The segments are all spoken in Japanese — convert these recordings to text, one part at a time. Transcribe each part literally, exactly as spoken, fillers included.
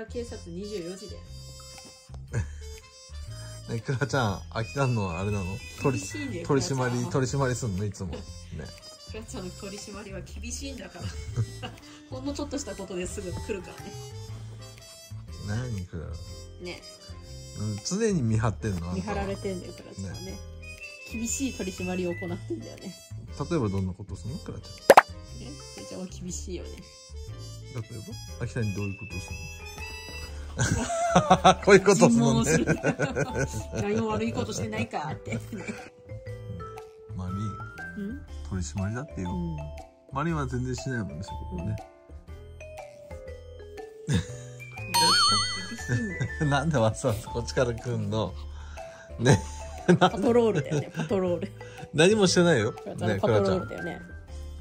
警察にじゅうよじで。 ね、クラちゃん、飽きたんのはあれなの？取り、取り締まり、取り締まりすんのいつも。ね。 クラちゃんの取り締まりは厳しいんだから。ほんのちょっとしたことですぐ来るからね。 何クラ。 ね。 常に見張ってんの？ 見張られてんだよ、クラちゃんはね。厳しい取り締まりを行ってんだよね。 例えばどんなことするのクラちゃん？ え、クラちゃんは厳しいよね。 例えば秋田にどういうことをするの？こういうことするのね。 何も悪いことしてないかって。 マリン、取り締まりだってよ。マリンは全然しないもんね、そういうことね。なんでわざわざこっちから来んの？ね。 パトロールだよね、パトロール。 何もしてないよ。 ね、パトロールだよね。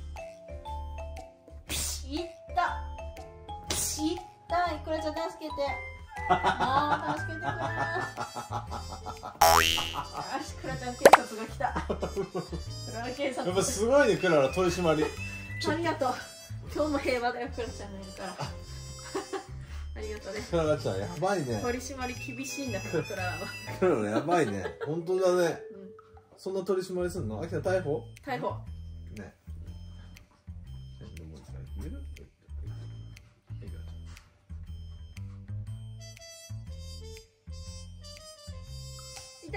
いったいったいくらちゃん助けて。ああ、助けてくれ。よし、クラちゃん警察が来た。クラ警察。 やっぱすごいね、クララ取り締まり。 ありがとう。今日も平和だよ、クラちゃんがいるから。ありがとうね。 クララちゃんやばいね。 取り締まり厳しいんだから、クララは。 クララやばいね。本当だね。そんな取り締まりすんの？秋田逮捕？ 逮捕。 ね。 痛い、痛い、クラちゃん痛いよ、痛いよ、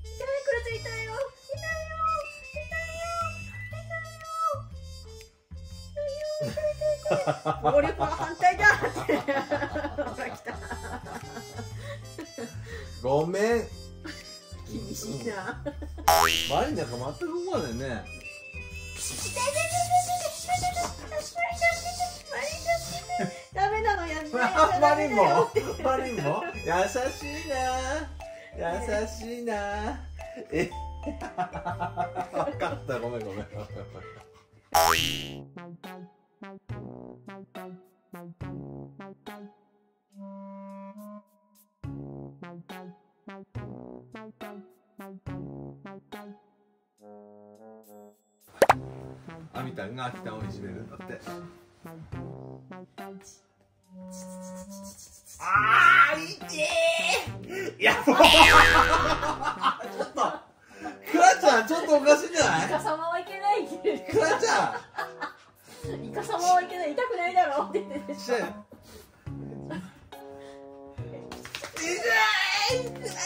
痛いよ、痛いよ、痛いよ、暴力は反対だって。ほら来た。 ごめん。 厳しいな。 マリンなんか全く思わないね。 ダメなのやん。 マリンもマリンも優しいな。優しいな。え、分かった。ごめんごめん。アミタンが秋田をいじめるんだって。あー、痛え。いや、もうちょっとクラちゃん、ちょっとおかしいんじゃない？ イカ様はいけない。 クラちゃんイカ様はいけない。痛くないだろって言って。 痛い痛い痛い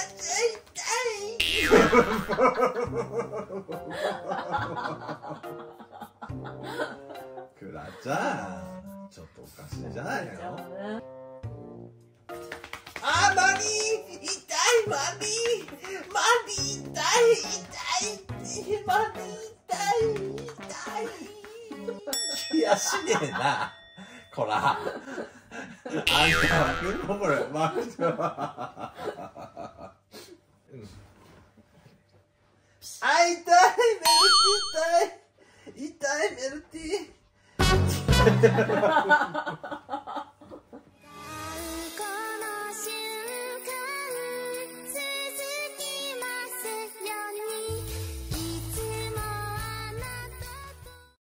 クラちゃん、ちょっとおかしいじゃないの？あー、マリー、痛い、マリー、マリー、痛い、痛い、マリー、痛い、痛い。いや、しねえな、こら。あんたは来るのこれ、マリーは。あ、痛い、メルティー、痛い、痛い、メルティー。